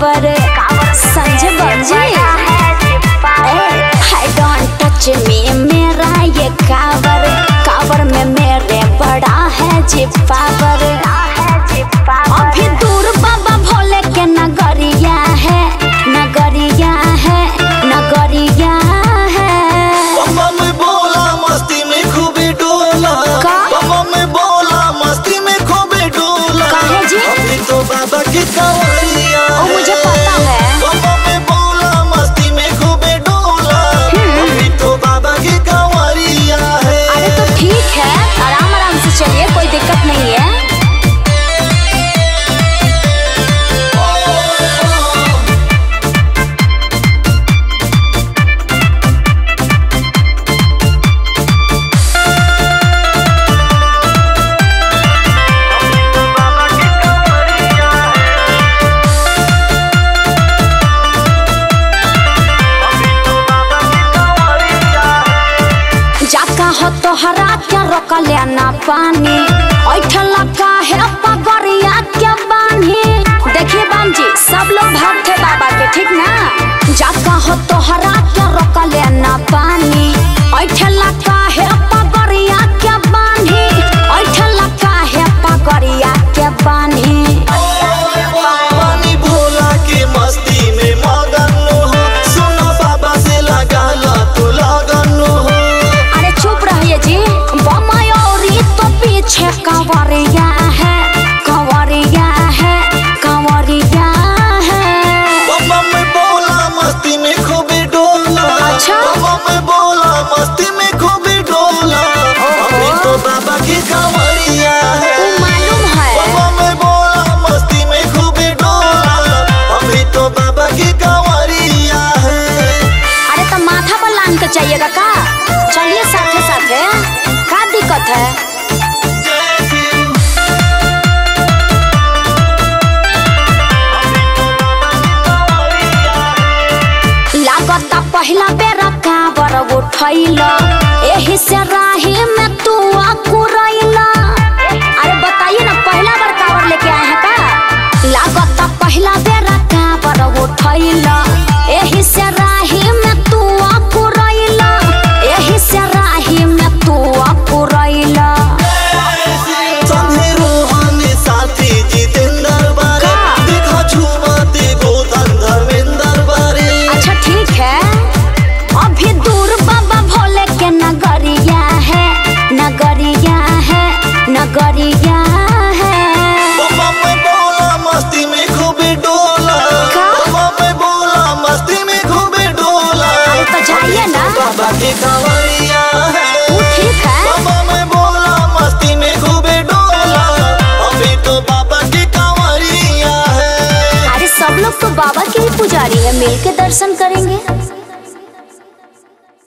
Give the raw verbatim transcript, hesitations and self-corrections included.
कावर संजय बंजी। हाय don't touch me मेरा ये कावर, कावर में मेरे बड़ा है जी पावर। अभी दूर बाबा भोले के नगरिया है, नगरिया है, नगरिया है। बाबा में बोला मस्ती में खूबे डोला, बाबा में बोला मस्ती में खूबे डोला। काहे जी? अभी तो बाबा की कांवरिया ओ मुझे पता है। बाबा में बोला मस्ती में खूबे डोला, अभी तो बाबा की कांवरिया है। अरे तो ठीक है, आराम आराम से चलिए, कोई दिक्कत नहीं है। हो तो हरा क्या रोक लेना पानी, ऐठला का है पगड़िया क्या बानी। देखिए बाम जी, सब लोग भक्त है बाबा के, ठीक ना। जाका हो तो हरा क्या रोक लेना पानी, ऐठला का है पगड़िया क्या बानी, ऐठला का है पगड़िया क्या बानी। पानी भोला के मस्ती में मगन हो, सुनो बाबा से लगा ला तो लगन हो। जी बमायोरी तो पीछे कांवरिया है, कांवरिया है, कांवरिया है। बाबा में बोला मस्ती में खूबे डोला, अच्छा? बाबा में बोला मस्ती में खूबे डोला, अभी तो बाबा की कांवरिया है। तू मालूम है? बाबा में बोला मस्ती में खूबे डोला, अभी तो बाबा की कांवरिया है। अरे तो माथा पर लान के चाहिएगा का? चलिए साथे साथे, क्या दिक्कत है? लागता पहला बेरा कांवर उठैला, एही से राही में तू अकुरैला। अरे बताइए ना, पहला बार कांवर लेके आए हैं का? लागता पहला बेरा कांवर उठैला, एही से राही में तू अकुरैला, एही से राही में तू अकुरैला। संगे रोहानी साथी जितेंद्र बारे, देखा झूमते गोधन धर्मेंद्र बारे। अच्छा ठीक है, अभी दूर बाबा भोले के नगरिया है, नगरिया है, नगरिया है। बाबा में बोला मस्ती में खूबे डोला, बाबा में बोला मस्ती में खूबे डोला। तो जाइए ना, बाबा की कांवरिया है। ठीक है। बाबा में बोला मस्ती में खूबे डोला, अभी तो बाबा की कांवरिया है। अरे सब लोग तो बाबा के ही पुजारी है, मिल के दर्शन करेंगे।